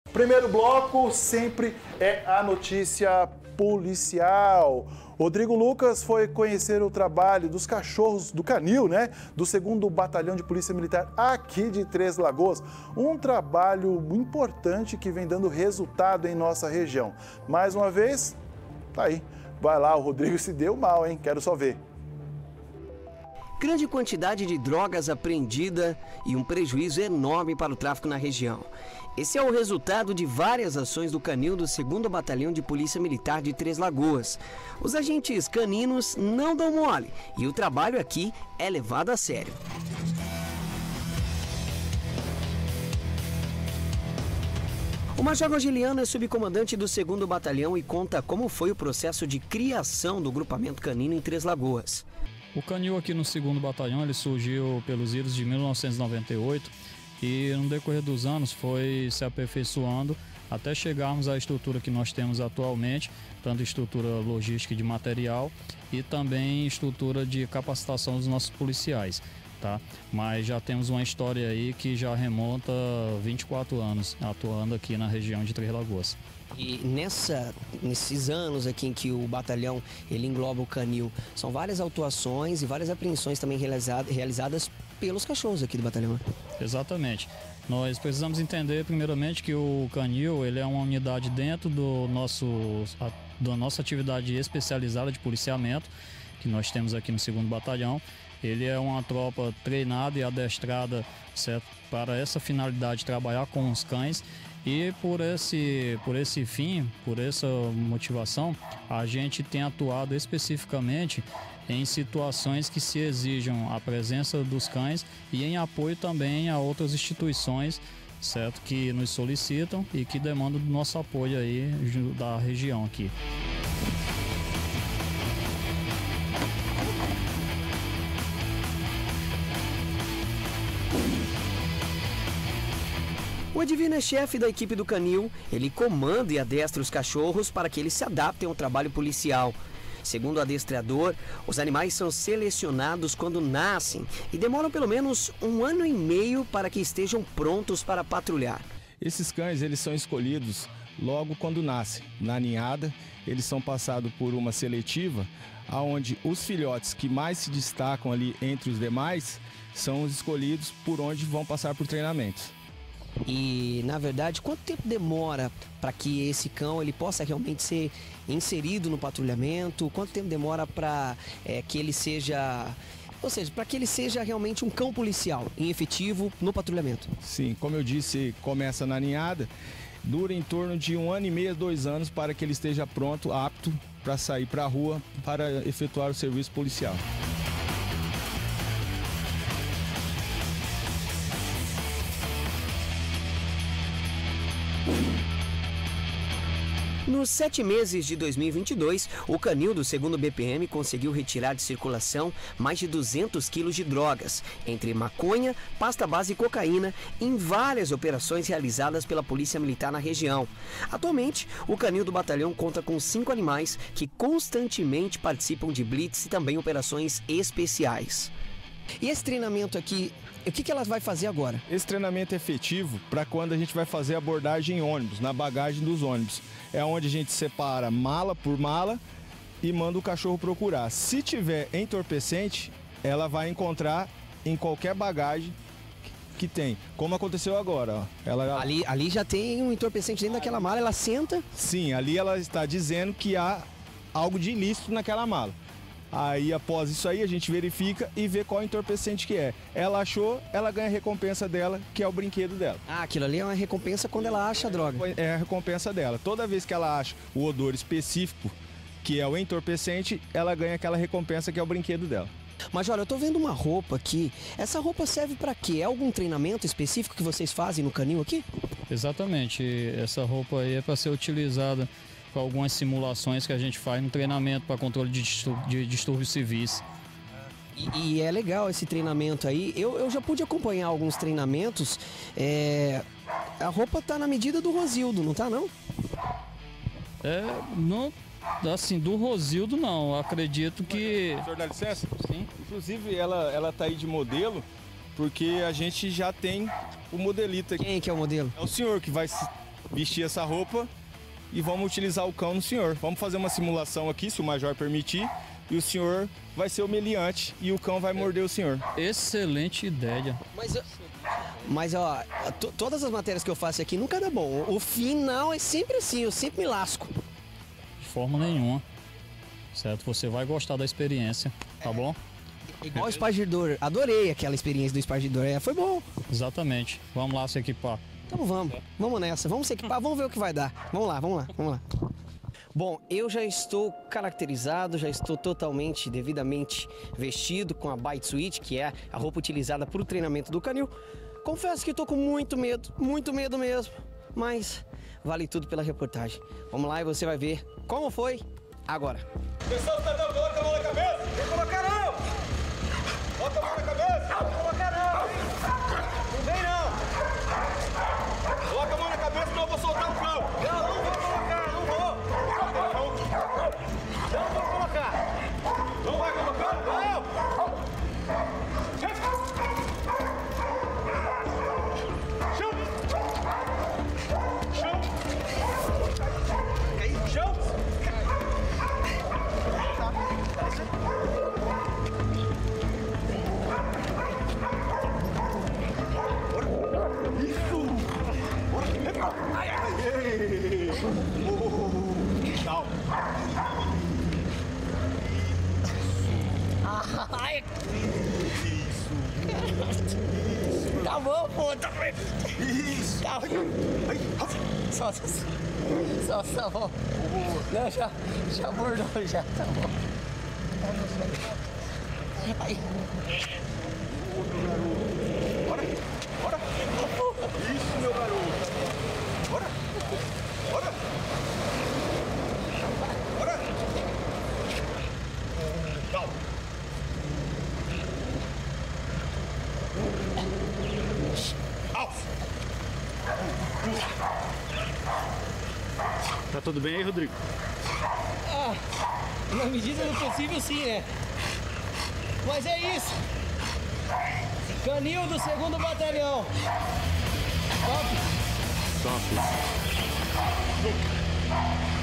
Primeiro bloco sempre é a notícia policial. Rodrigo Lucas foi conhecer o trabalho dos cachorros do Canil, né? Do 2º Batalhão de Polícia Militar aqui de Três Lagoas. Um trabalho importante que vem dando resultado em nossa região. Mais uma vez, tá aí. Vai lá, o Rodrigo se deu mal, hein? Quero só ver. Grande quantidade de drogas apreendida e um prejuízo enorme para o tráfico na região. Esse é o resultado de várias ações do Canil do 2º Batalhão de Polícia Militar de Três Lagoas. Os agentes caninos não dão mole e o trabalho aqui é levado a sério. O Major Rogeliano é subcomandante do 2º Batalhão e conta como foi o processo de criação do grupamento canino em Três Lagoas. O Canil aqui no 2º Batalhão ele surgiu pelos idos de 1998 e no decorrer dos anos foi se aperfeiçoando até chegarmos à estrutura que nós temos atualmente, tanto estrutura logística de material e também estrutura de capacitação dos nossos policiais. Tá? Mas já temos uma história aí que já remonta 24 anos atuando aqui na região de Três Lagoas. E nesses anos aqui em que o batalhão ele engloba o Canil, são várias autuações e várias apreensões também realizadas pelos cachorros aqui do batalhão. Exatamente. Nós precisamos entender primeiramente que o Canil ele é uma unidade dentro da nossa atividade especializada de policiamento que nós temos aqui no 2º Batalhão. Ele é uma tropa treinada e adestrada, certo, para essa finalidade de trabalhar com os cães. E por esse fim, por essa motivação, a gente tem atuado especificamente em situações que se exijam a presença dos cães e em apoio também a outras instituições, certo, que nos solicitam e que demandam do nosso apoio aí da região aqui. O Edivino é chefe da equipe do Canil, ele comanda e adestra os cachorros para que eles se adaptem ao trabalho policial. Segundo o adestrador, os animais são selecionados quando nascem e demoram pelo menos 1 ano e meio para que estejam prontos para patrulhar. Esses cães eles são escolhidos logo quando nascem. Na ninhada, eles são passados por uma seletiva, onde os filhotes que mais se destacam ali entre os demais são os escolhidos por onde vão passar por treinamentos. E, na verdade, quanto tempo demora para que esse cão ele possa realmente ser inserido no patrulhamento? Quanto tempo demora para que ele seja... Ou seja, para que ele seja realmente um cão policial em efetivo no patrulhamento? Sim, como eu disse, começa na ninhada, dura em torno de 1 ano e meio, 2 anos para que ele esteja pronto, apto para sair para a rua para efetuar o serviço policial. Nos 7 meses de 2022, o Canil do 2º BPM conseguiu retirar de circulação mais de 200 quilos de drogas, entre maconha, pasta base e cocaína, em várias operações realizadas pela Polícia Militar na região. Atualmente, o Canil do batalhão conta com 5 animais que constantemente participam de blitz e também operações especiais. E esse treinamento aqui, o que ela vai fazer agora? Esse treinamento é efetivo para quando a gente vai fazer abordagem em ônibus, na bagagem dos ônibus. É onde a gente separa mala por mala e manda o cachorro procurar. Se tiver entorpecente, ela vai encontrar em qualquer bagagem que tem. Como aconteceu agora. Ó. Ela... Ali já tem um entorpecente dentro daquela mala, ela senta? Sim, ali ela está dizendo que há algo de ilícito naquela mala. Aí, após isso aí, a gente verifica e vê qual entorpecente que é. Ela achou, ela ganha a recompensa dela, que é o brinquedo dela. Ah, aquilo ali é uma recompensa quando ela acha a droga. É a recompensa dela. Toda vez que ela acha o odor específico, que é o entorpecente, ela ganha aquela recompensa que é o brinquedo dela. Major, eu tô vendo uma roupa aqui. Essa roupa serve para quê? É algum treinamento específico que vocês fazem no Canil aqui? Exatamente. Essa roupa aí é para ser utilizada com algumas simulações que a gente faz no treinamento para controle de distúrbios civis. E é legal esse treinamento aí. Eu já pude acompanhar alguns treinamentos. A roupa tá na medida do Rosildo, não tá não? Não, assim, do Rosildo não. Acredito que... O senhor dá licença? Sim. Inclusive ela tá aí de modelo, porque a gente já tem o modelito aqui. Quem que é o modelo? É o senhor que vai vestir essa roupa e vamos utilizar o cão no senhor. Vamos fazer uma simulação aqui, se o major permitir, e o senhor vai ser o meliante e o cão vai morder o senhor. Excelente ideia. Mas ó, todas as matérias que eu faço aqui nunca dá bom. O final é sempre assim, eu sempre me lasco. De forma nenhuma. Certo? Você vai gostar da experiência, tá bom? Igual o espargidor. Adorei aquela experiência do espargidor. Foi bom. Exatamente. Vamos lá se equipar. Então vamos. Vamos nessa. Vamos se equipar, vamos ver o que vai dar. Vamos lá. Bom, eu já estou caracterizado, já estou totalmente, devidamente vestido com a Bite Suit, que é a roupa utilizada para o treinamento do canil. Confesso que estou com muito medo mesmo, mas vale tudo pela reportagem. Vamos lá e você vai ver como foi agora. Pessoal, tá dando, coloca a mão na cabeça! Não colocar não! Bota a mão na cabeça! Não colocar não! Não vem não! Coloca a mão na cabeça, senão eu vou soltar o cão! Não vou colocar, não vou! Não vou colocar! Não vai colocar? Não! Ai! Tá bom, pô! Isso! Tá só bom. Não, já bordou, já tá bom. Ai. Bora! Isso, meu garoto! Bora! Calma! Tá tudo bem aí, Rodrigo? Na medida do possível, sim, né? Mas é isso! Canil do 2º Batalhão! Top!